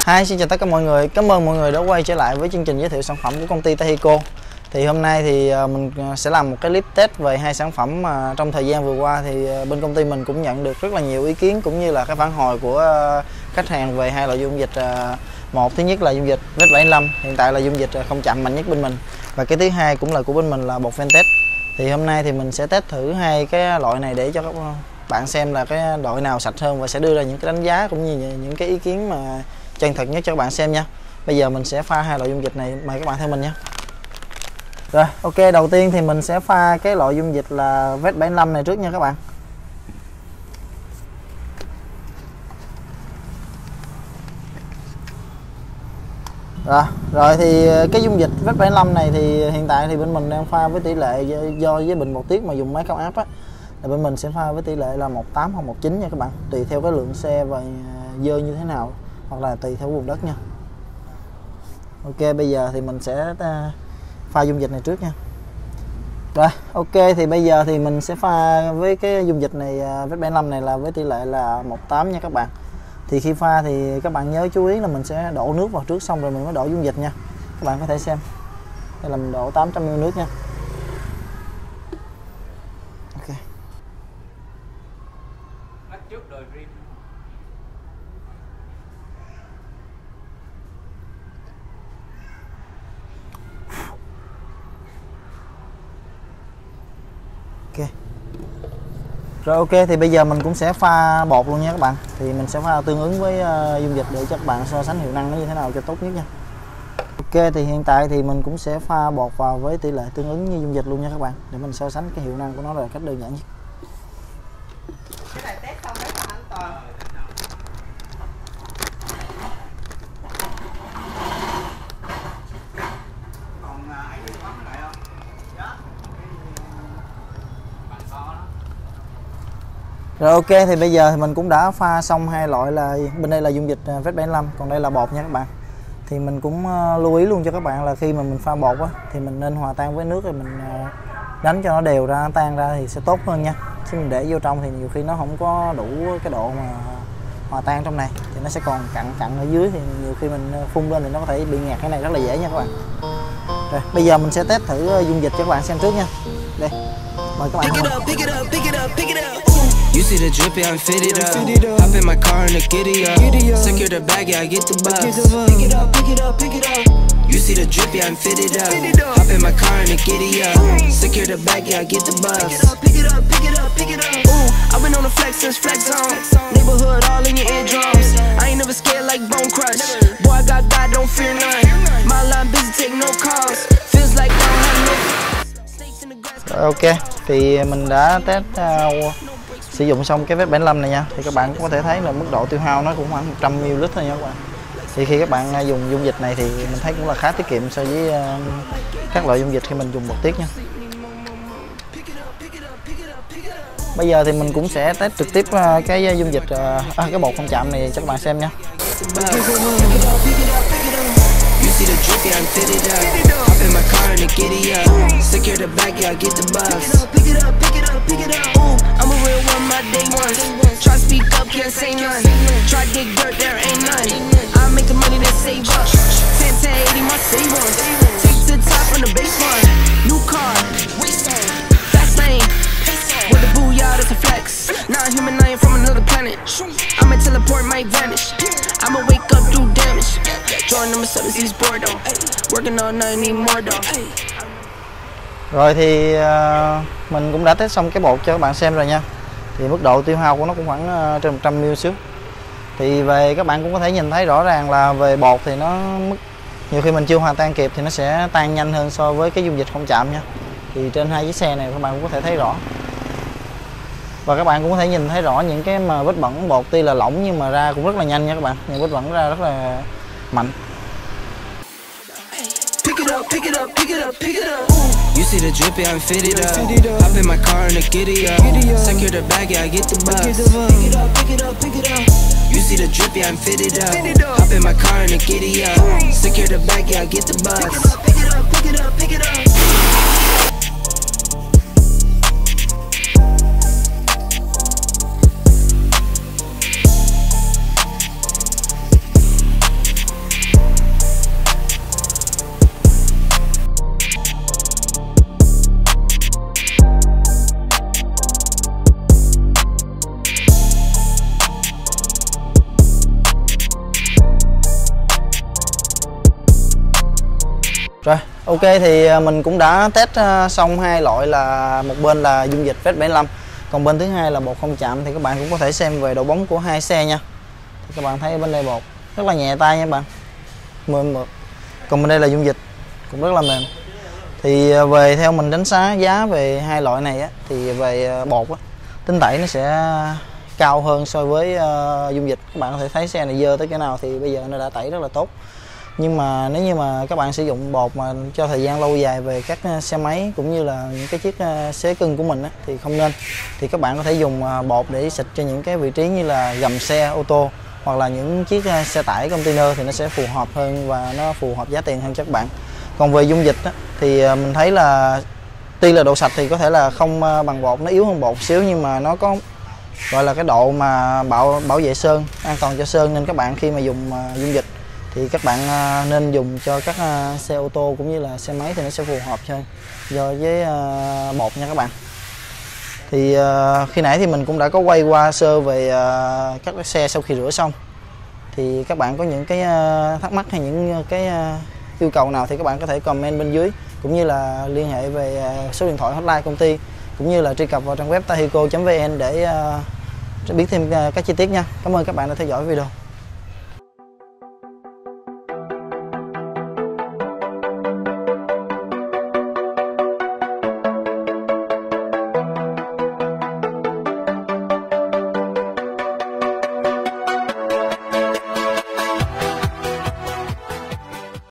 Hi, xin chào tất cả mọi người. Cảm ơn mọi người đã quay trở lại với chương trình giới thiệu sản phẩm của công ty Tahico. Thì hôm nay thì mình sẽ làm một cái clip test về hai sản phẩm mà trong thời gian vừa qua thì bên công ty mình cũng nhận được rất là nhiều ý kiến cũng như là cái phản hồi của khách hàng về hai loại dung dịch. Một, thứ nhất là dung dịch VET75, hiện tại là dung dịch không chạm mạnh nhất bên mình. Và cái thứ hai cũng là của bên mình là bột Ventest. Thì hôm nay thì mình sẽ test thử hai cái loại này để cho các bạn xem là cái loại nào sạch hơn và sẽ đưa ra những cái đánh giá cũng như những cái ý kiến mà chân thật nhất cho các bạn xem nha. Bây giờ mình sẽ pha hai loại dung dịch này, mời các bạn theo mình nhé. Rồi, ok, đầu tiên thì mình sẽ pha cái loại dung dịch là VET75 này trước nha các bạn. Rồi thì cái dung dịch VET75 này thì hiện tại thì bên mình đang pha với tỷ lệ do với bình bột tiết mà dùng máy cao áp á, là bên mình sẽ pha với tỷ lệ là 18 hoặc 19 nha các bạn, tùy theo cái lượng xe và dơ như thế nào, hoặc là tùy theo vùng đất nha. Ok, bây giờ thì mình sẽ pha dung dịch này trước nha. Rồi, ok, thì bây giờ thì mình sẽ pha với cái dung dịch này VET75 này là với tỷ lệ là 18 nha các bạn. Thì khi pha thì các bạn nhớ chú ý là mình sẽ đổ nước vào trước xong rồi mình mới đổ dung dịch nha. Các bạn có thể xem. Đây là mình đổ 800 ml nước nha. Ok. Ok. Rồi ok, thì bây giờ mình cũng sẽ pha bột luôn nha các bạn. Thì mình sẽ pha tương ứng với dung dịch để cho các bạn so sánh hiệu năng nó như thế nào cho tốt nhất nha. Ok, thì hiện tại thì mình cũng sẽ pha bột vào với tỷ lệ tương ứng như dung dịch luôn nha các bạn, để mình so sánh cái hiệu năng của nó là cách đơn giản nhất. Cái này test xong đấy an toàn. Rồi ok, thì bây giờ thì mình cũng đã pha xong hai loại, là bên đây là dung dịch VET75, còn đây là bột nha các bạn. Thì mình cũng lưu ý luôn cho các bạn là khi mà mình pha bột á, thì mình nên hòa tan với nước rồi mình đánh cho nó đều ra, nó tan ra thì sẽ tốt hơn nha. Chứ mình để vô trong thì nhiều khi nó không có đủ cái độ mà hòa tan trong này thì nó sẽ còn cặn ở dưới, thì nhiều khi mình phun lên thì nó có thể bị ngạt, cái này rất là dễ nha các bạn. Rồi bây giờ mình sẽ test thử dung dịch cho các bạn xem trước nha. Đây, mời các bạn. You see the drip, yeah, I'm fitted up. Hop in my car and the giddy up. Secure the bag, yeah, I get the bus. Pick it up, pick it up, pick it up. You see the drip, yeah, I'm fitted up. Hop in my car and the giddy up. Secure the bag, yeah, I get the bus. Pick it up, pick it up, pick it up. Ooh, I've been on the flex since flex zone. Neighborhood all in your eardrums. I ain't never scared like Bone Crush. Boy, I got God, don't fear none. My line busy, take no calls. Feels like I don't have no. Ok, thì mình đã test sử dụng xong cái VET75 này nha. Thì các bạn cũng có thể thấy là mức độ tiêu hao nó cũng khoảng 100 ml thôi nha các bạn. Thì khi các bạn dùng dung dịch này thì mình thấy cũng là khá tiết kiệm so với các loại dung dịch khi mình dùng bột tiết nha. Bây giờ thì mình cũng sẽ test trực tiếp cái dung dịch cái bột không chạm này cho các bạn xem nha. See the drip, yeah, I'm fitted up. Hop in my car and the giddy up. Secure the bag, yeah, I get the bus. Pick it up, pick it up, pick it up. Ooh, I'm a real one, my day one. Try speak up, can't say none. Try dig dirt, there ain't none. I make the money that save up. 10-80, my save one. Take to the top on the base one. New car, fast lane. With the booyah, that's a flex. Not a human, I am from another planet. I'ma teleport, might vanish. I'ma wake up, do damage. Join number 7, he's bored though. Working all night, need more though. Rồi thì mình cũng đã test xong cái bột cho các bạn xem rồi nha. Thì mức độ tiêu hao của nó cũng khoảng trên 100 ml xíu. Thì về các bạn cũng có thể nhìn thấy rõ ràng là về bột thì nó nhiều khi mình chưa hòa tan kịp thì nó sẽ tan nhanh hơn so với cái dung dịch không chạm nha. Thì trên hai chiếc xe này các bạn cũng có thể thấy rõ. Và các bạn cũng có thể nhìn thấy rõ những cái mà vết bẩn bột tuy là lỏng nhưng mà ra cũng rất là nhanh nha các bạn. Những vết bẩn ra rất là mạnh. Pick it up, pick it up, pick it up. You see the drip, yeah, I'm fitted up. Hop in my car and the giddy up. Secure the bag, yeah, I get the bus. Pick it up, pick it up, pick it up. You see the drip, yeah, I'm fitted up. Hop in my car and the giddy up. Secure the bag, yeah, I get the bus. Pick it up, pick it up, pick it up. Rồi, ok thì mình cũng đã test xong hai loại, là một bên là dung dịch VET75, còn bên thứ hai là bột không chạm. Thì các bạn cũng có thể xem về độ bóng của hai xe nha. Thì các bạn thấy bên đây bột rất là nhẹ tay nha các bạn, mượt. Còn bên đây là dung dịch cũng rất là mềm. Thì về theo mình đánh giá giá về hai loại này á, thì về bột á, tính tẩy nó sẽ cao hơn so với dung dịch. Các bạn có thể thấy xe này dơ tới cái nào thì bây giờ nó đã tẩy rất là tốt. Nhưng mà nếu như mà các bạn sử dụng bột mà cho thời gian lâu dài về các xe máy cũng như là những cái chiếc xế cưng của mình á, thì không nên. Thì các bạn có thể dùng bột để xịt cho những cái vị trí như là gầm xe ô tô hoặc là những chiếc xe tải container, thì nó sẽ phù hợp hơn và nó phù hợp giá tiền hơn cho các bạn. Còn về dung dịch á, thì mình thấy là tuy là độ sạch thì có thể là không bằng bột, nó yếu hơn bột xíu, nhưng mà nó có gọi là cái độ mà bảo vệ sơn, an toàn cho sơn, nên các bạn khi mà dùng dung dịch thì các bạn nên dùng cho các xe ô tô cũng như là xe máy thì nó sẽ phù hợp hơn do với bột nha các bạn. Thì khi nãy thì mình cũng đã có quay qua sơ về các xe sau khi rửa xong. Thì các bạn có những cái thắc mắc hay những cái yêu cầu nào thì các bạn có thể comment bên dưới, cũng như là liên hệ về số điện thoại hotline công ty, cũng như là truy cập vào trang web tahico.vn để biết thêm các chi tiết nha. Cảm ơn các bạn đã theo dõi video.